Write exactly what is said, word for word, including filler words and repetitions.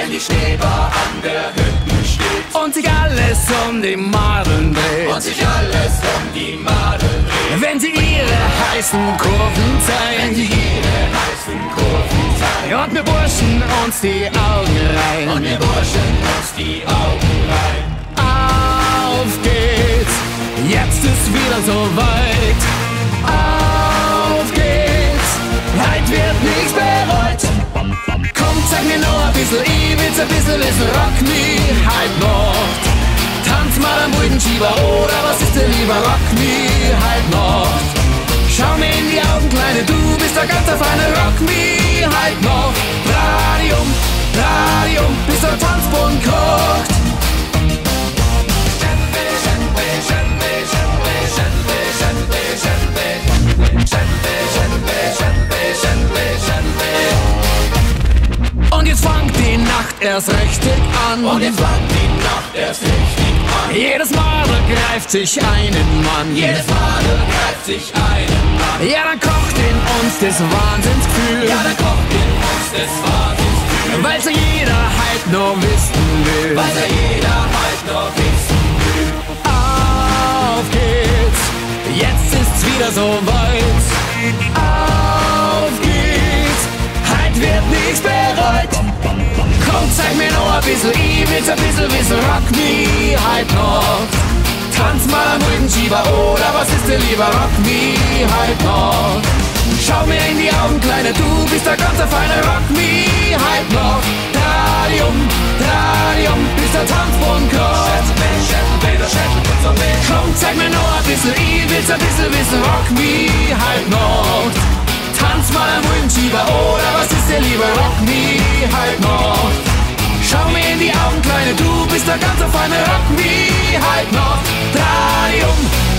wenn die Schneebar an der Hütte steht und sich alles um die Madeln dreht, und sich alles um die Madeln dreht, wenn sie ihre heißen Kurven wenn sie zeigen ihre heißen Kurven zeigen und wir Burschen uns die Augen reihen. und wir Burschen uns die Augen reiben. Auf geht's, jetzt ist wieder so weit. Auf geht's, heute wird nichts bereut. Komm, zeig mir noch ein bisschen, ich will's ein bisschen wissen. Rock me, halt Nacht. Tanz mal am ruhigen Schieber, oder was ist dir lieber? Rock me, halt Nacht. Schau mir in die Augen, Kleine, du bist der ganz feine. Rock me, halt Nacht. Dreh dich um, dreh dich um, bis der Tanzboden kocht. Und jetzt fängt die Nacht erst richtig an. Und jetzt fängt die Nacht erst richtig an. Jedes Madel greift sich einen Mann. Jedes Madel greift sich einen an. Ja, dann kocht in uns das Wahnsinnsgefühl. Ja, dann kocht in uns das Wahnsinnsgefühl. Weil's ja jeder halt nur wissen will. Weil's ja jeder halt noch wissen will. Auf geht's, jetzt ist's wieder so weit. Auf geht's, heute wird nichts bereut. Komm, zeig mir noch ein bisschen, ich will's ein bisschen wissen. Rock me, halt noch. Tanz mal am ruhigen Schieber, oder was ist dir lieber? Rock me, halt noch. Schau mir in die Augen, Kleine, du bist der ganze feine. Rock me, halt noch. Dreh dich um, dreh dich um, bis der Tanzboden kocht. Komm, zeig mir noch ein bisschen, ich will's ein bisschen wissen. Rock me, halt noch. Tanz mal am ruhigen Schieber, oder was ist dir lieber? Rock me, halt noch. Schau mir in die Augen, Kleine, du bist der ganze feine. Rock me, halt noch. Dreh dich um,